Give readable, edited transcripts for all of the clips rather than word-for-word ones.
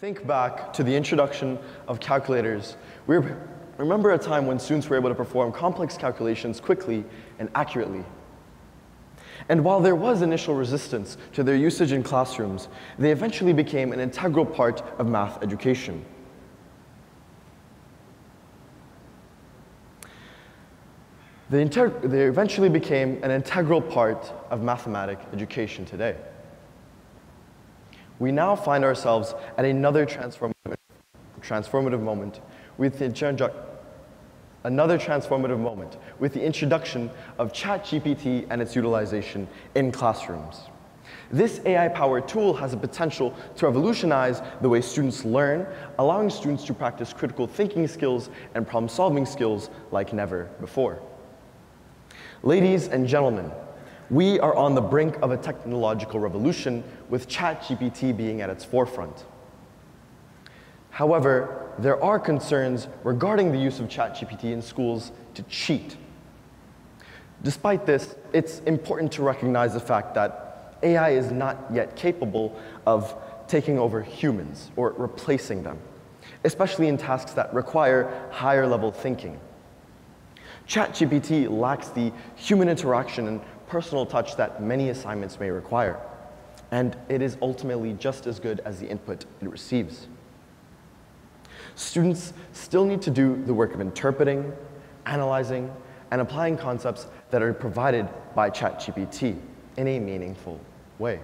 think back to the introduction of calculators, we remember a time when students were able to perform complex calculations quickly and accurately. And while there was initial resistance to their usage in classrooms, they eventually became an integral part of math education. They eventually became an integral part of mathematics education today. We now find ourselves at another transformative moment with the introduction of ChatGPT and its utilization in classrooms. This AI-powered tool has the potential to revolutionize the way students learn, allowing students to practice critical thinking skills and problem-solving skills like never before. Ladies and gentlemen, we are on the brink of a technological revolution with ChatGPT being at its forefront. However, there are concerns regarding the use of ChatGPT in schools to cheat. Despite this, it's important to recognize the fact that AI is not yet capable of taking over humans or replacing them, especially in tasks that require higher level thinking. ChatGPT lacks the human interaction and personal touch that many assignments may require, and it is ultimately just as good as the input it receives. Students still need to do the work of interpreting, analyzing, and applying concepts that are provided by ChatGPT in a meaningful way.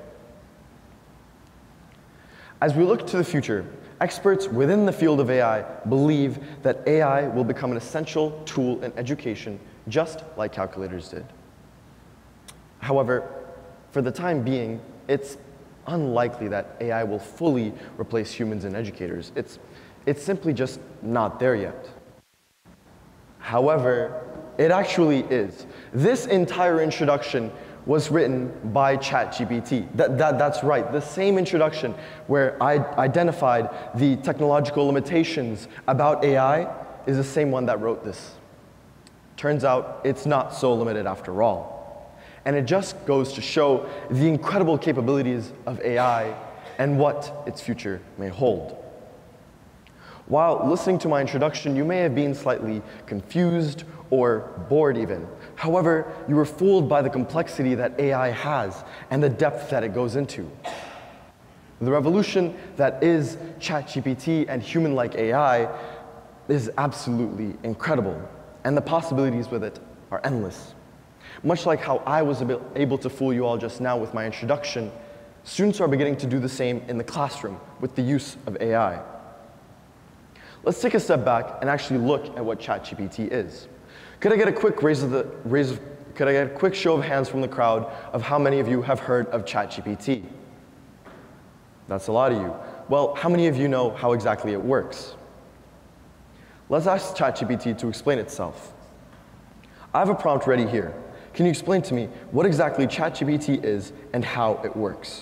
As we look to the future, experts within the field of AI believe that AI will become an essential tool in education, just like calculators did. However, for the time being, it's unlikely that AI will fully replace humans and educators. It's simply just not there yet. However, it actually is. This entire introduction was written by ChatGPT. That's right, the same introduction where I identified the technological limitations about AI is the same one that wrote this. Turns out it's not so limited after all. And it just goes to show the incredible capabilities of AI and what its future may hold. While listening to my introduction, you may have been slightly confused or bored even. However, you were fooled by the complexity that AI has and the depth that it goes into. The revolution that is ChatGPT and human-like AI is absolutely incredible, and the possibilities with it are endless. Much like how I was able to fool you all just now with my introduction, students are beginning to do the same in the classroom with the use of AI. Let's take a step back and actually look at what ChatGPT is. Could I get a quick show of hands from the crowd of how many of you have heard of ChatGPT? That's a lot of you. Well, how many of you know how exactly it works? Let's ask ChatGPT to explain itself. I have a prompt ready here. Can you explain to me what exactly ChatGPT is and how it works?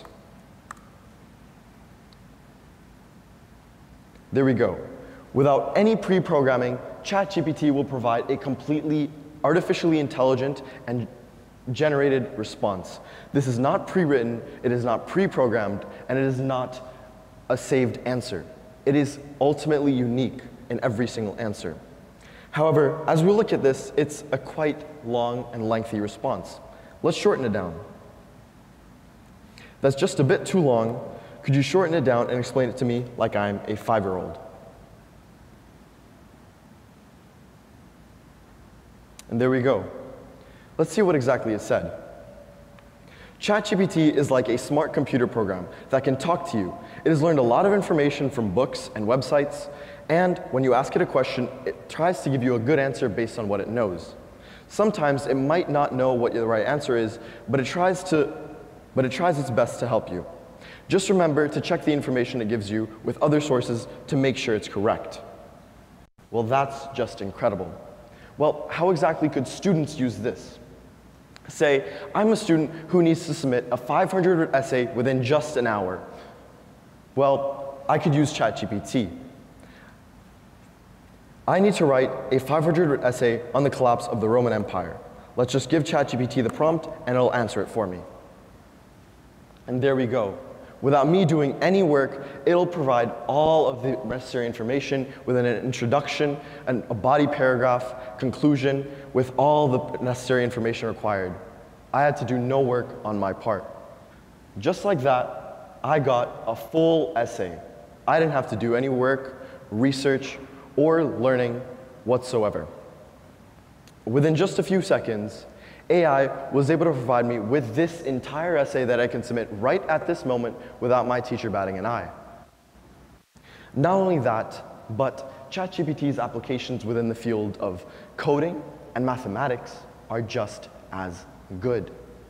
There we go. Without any pre-programming, ChatGPT will provide a completely artificially intelligent and generated response. This is not pre-written, it is not pre-programmed, and it is not a saved answer. It is ultimately unique in every single answer. However, as we look at this, it's a quite long and lengthy response. Let's shorten it down. That's just a bit too long. Could you shorten it down and explain it to me like I'm a 5-year-old? And there we go. Let's see what exactly it said. ChatGPT is like a smart computer program that can talk to you. It has learned a lot of information from books and websites, and when you ask it a question, it tries to give you a good answer based on what it knows. Sometimes it might not know what the right answer is, but it tries its best to help you. Just remember to check the information it gives you with other sources to make sure it's correct. Well, that's just incredible. Well, how exactly could students use this? Say, I'm a student who needs to submit a 500-word essay within just an hour. Well, I could use ChatGPT. I need to write a 500-word essay on the collapse of the Roman Empire. Let's just give ChatGPT the prompt, and it'll answer it for me. And there we go. Without me doing any work, it'll provide all of the necessary information within an introduction, and a body paragraph, conclusion, with all the necessary information required. I had to do no work on my part. Just like that, I got a full essay. I didn't have to do any work, research, or learning whatsoever. Within just a few seconds, AI was able to provide me with this entire essay that I can submit right at this moment without my teacher batting an eye. Not only that, but ChatGPT's applications within the field of coding and mathematics are just as good.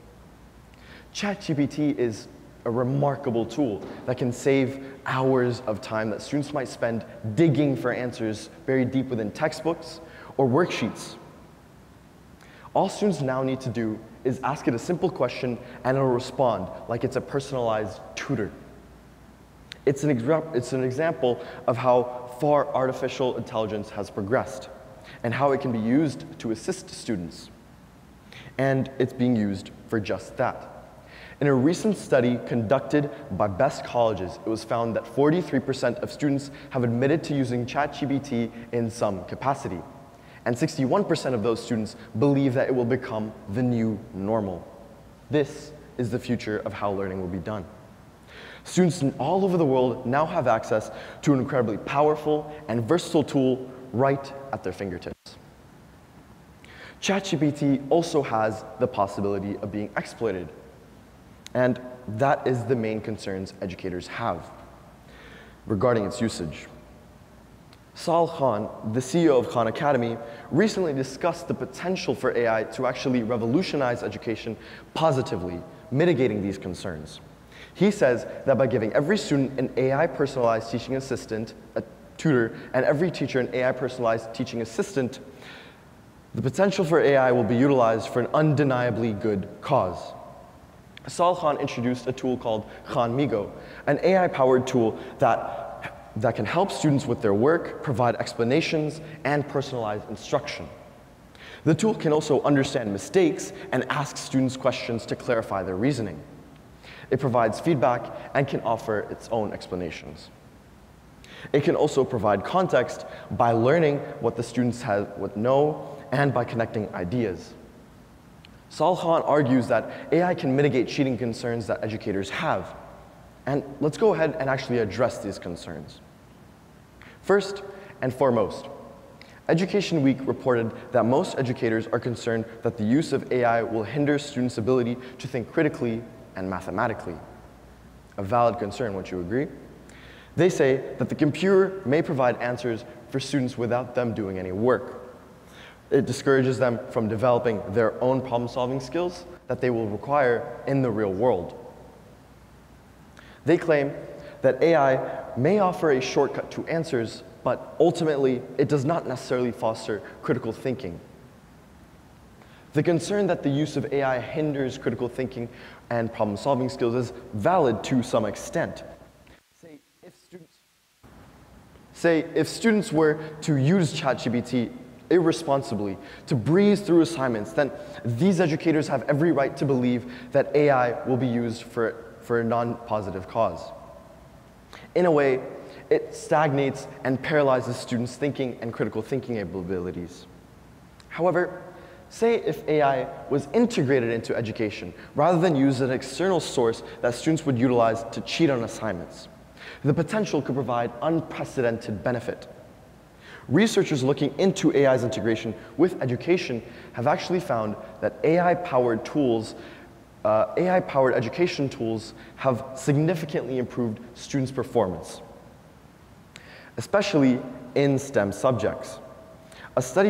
ChatGPT is a remarkable tool that can save hours of time that students might spend digging for answers buried deep within textbooks or worksheets. All students now need to do is ask it a simple question and it'll respond like it's a personalized tutor. It's an example of how far artificial intelligence has progressed and how it can be used to assist students. And it's being used for just that. In a recent study conducted by Best Colleges, it was found that 43% of students have admitted to using ChatGPT in some capacity. And 61% of those students believe that it will become the new normal. This is the future of how learning will be done. Students all over the world now have access to an incredibly powerful and versatile tool right at their fingertips. ChatGPT also has the possibility of being exploited. And that is the main concerns educators have regarding its usage. Sal Khan, the CEO of Khan Academy, recently discussed the potential for AI to actually revolutionize education positively, mitigating these concerns. He says that by giving every student an AI personalized teaching assistant, a tutor, and every teacher an AI personalized teaching assistant, the potential for AI will be utilized for an undeniably good cause. Sal Khan introduced a tool called Khan Migo, an AI-powered tool that can help students with their work, provide explanations, and personalized instruction. The tool can also understand mistakes and ask students questions to clarify their reasoning. It provides feedback and can offer its own explanations. It can also provide context by learning what the students know and by connecting ideas. Sal Khan argues that AI can mitigate cheating concerns that educators have. And let's go ahead and actually address these concerns. First and foremost, Education Week reported that most educators are concerned that the use of AI will hinder students' ability to think critically and mathematically. A valid concern, won't you agree? They say that the computer may provide answers for students without them doing any work. It discourages them from developing their own problem-solving skills that they will require in the real world. They claim that AI may offer a shortcut to answers, but ultimately, it does not necessarily foster critical thinking. The concern that the use of AI hinders critical thinking and problem-solving skills is valid to some extent. Say if students were to use ChatGPT irresponsibly, to breeze through assignments, then these educators have every right to believe that AI will be used for a non-positive cause. In a way, it stagnates and paralyzes students' thinking and critical thinking abilities. However, say if AI was integrated into education rather than used as an external source that students would utilize to cheat on assignments, the potential could provide unprecedented benefit. Researchers looking into AI's integration with education have actually found that AI-powered education tools have significantly improved students' performance, especially in STEM subjects. A study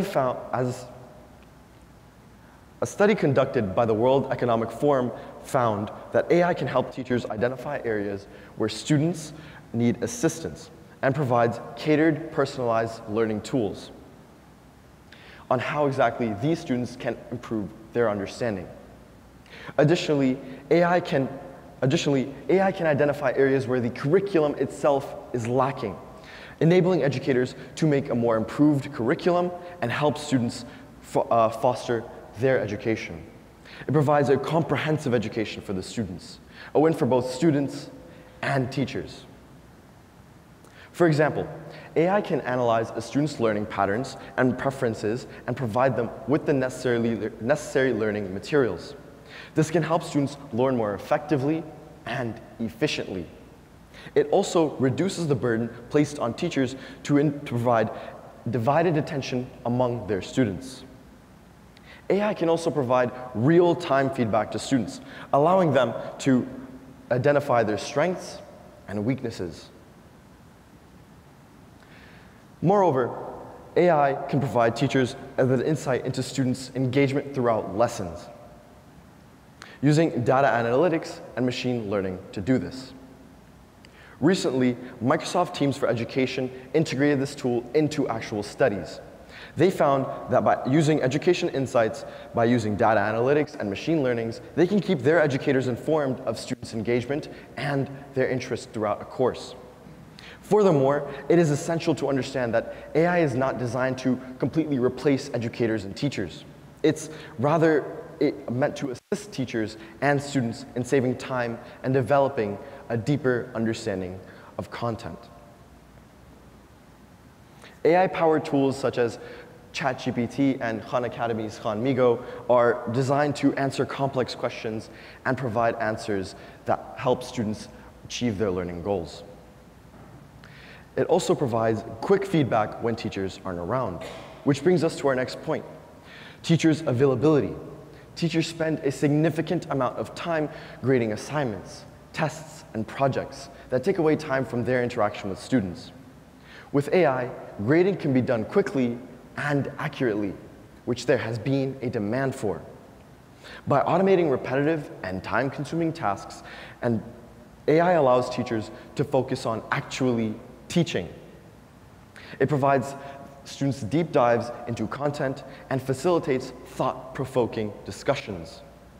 conducted by the World Economic Forum found that AI can help teachers identify areas where students need assistance and provides catered, personalized learning tools on how exactly these students can improve their understanding. Additionally, AI can identify areas where the curriculum itself is lacking, enabling educators to make a more improved curriculum and help students foster their education. It provides a comprehensive education for the students, a win for both students and teachers. For example, AI can analyze a student's learning patterns and preferences and provide them with the necessary learning materials. This can help students learn more effectively and efficiently. It also reduces the burden placed on teachers to provide divided attention among their students. AI can also provide real-time feedback to students, allowing them to identify their strengths and weaknesses. Moreover, AI can provide teachers with insight into students' engagement throughout lessons, using data analytics and machine learning to do this. Recently, Microsoft Teams for Education integrated this tool into actual studies. They found that by using education insights, by using data analytics and machine learnings, they can keep their educators informed of students' engagement and their interests throughout a course. Furthermore, it is essential to understand that AI is not designed to completely replace educators and teachers. It's rather meant to assist teachers and students in saving time and developing a deeper understanding of content. AI-powered tools such as ChatGPT and Khan Academy's Khan Migo are designed to answer complex questions and provide answers that help students achieve their learning goals. It also provides quick feedback when teachers aren't around, which brings us to our next point: teachers' availability. Teachers spend a significant amount of time grading assignments, tests, and projects that take away time from their interaction with students. With AI, grading can be done quickly and accurately, which there has been a demand for. By automating repetitive and time-consuming tasks, and AI allows teachers to focus on actually teaching. It provides students deep dives into content and facilitates thought-provoking discussions.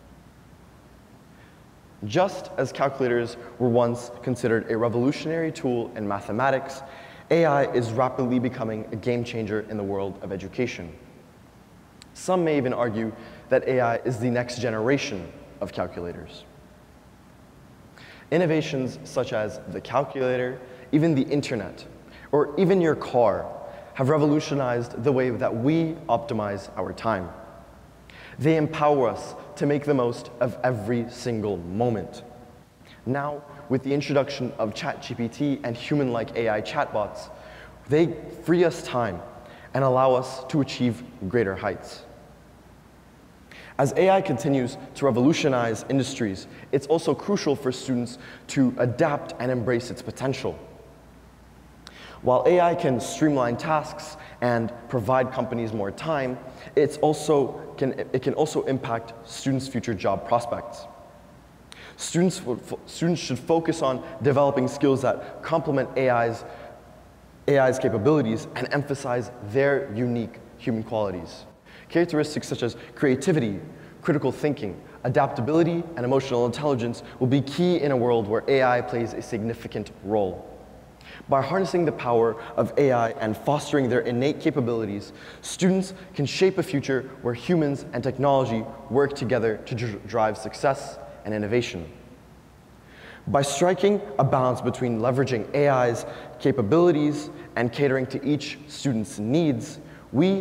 Just as calculators were once considered a revolutionary tool in mathematics, AI is rapidly becoming a game changer in the world of education. Some may even argue that AI is the next generation of calculators. Innovations such as the calculator, even the internet, or even your car have revolutionized the way that we optimize our time. They empower us to make the most of every single moment. Now, with the introduction of ChatGPT and human-like AI chatbots, they free us time and allow us to achieve greater heights. As AI continues to revolutionize industries, it's also crucial for students to adapt and embrace its potential. While AI can streamline tasks and provide companies more time, it can also impact students' future job prospects. Students should focus on developing skills that complement AI's capabilities and emphasize their unique human qualities. Characteristics such as creativity, critical thinking, adaptability, and emotional intelligence will be key in a world where AI plays a significant role. By harnessing the power of AI and fostering their innate capabilities, students can shape a future where humans and technology work together to drive success and innovation. By striking a balance between leveraging AI's capabilities and catering to each student's needs, we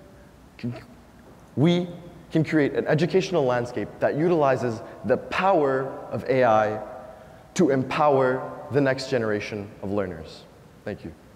can create an educational landscape that utilizes the power of AI to empower the next generation of learners. Thank you.